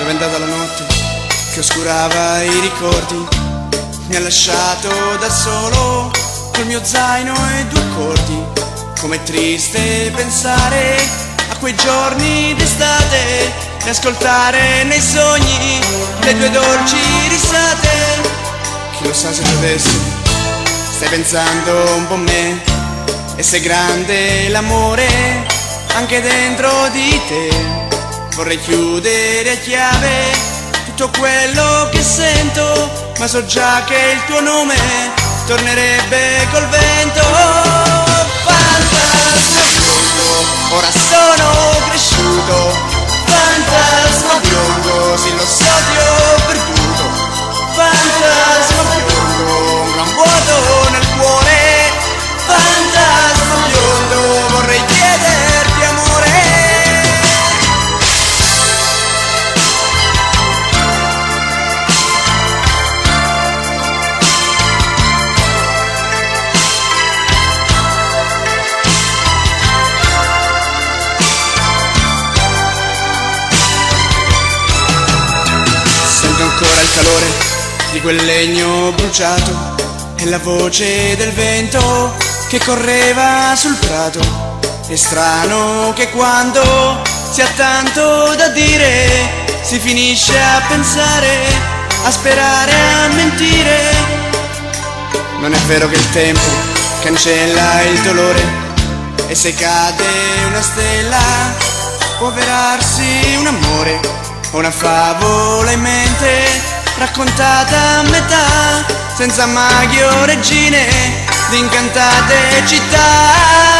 bendata la notte che oscurava i ricordi, mi ha lasciato da solo col mio zaino e due accordi. Com'è triste pensare a quei giorni d'estate e ascoltare nei sogni le tue dolci risate. Chi lo sa se tu adesso stai pensando un po' a me, e se è grande l'amore anche dentro di te. Vorrei chiudere a chiave tutto quello che sento, ma so già che il tuo nome tornerebbe col vento. Fantasma biondo, ora sono cresciuto. Fantasma biondo, sì lo so ti ho perduto. Fantasma biondo, un gran vuoto nel cuore. Fantasma biondo, vorrei chiederti amore. Sento ancora il calore di quel legno bruciato e la voce del vento che correva sul prato. È strano che quando si ha tanto da dire si finisce a pensare, a sperare, a mentire. Non è vero che il tempo cancella il dolore, e se cade una stella può avverarsi un amore o una favola in mente, raccontata a metà, senza maghi o regine di incantate città.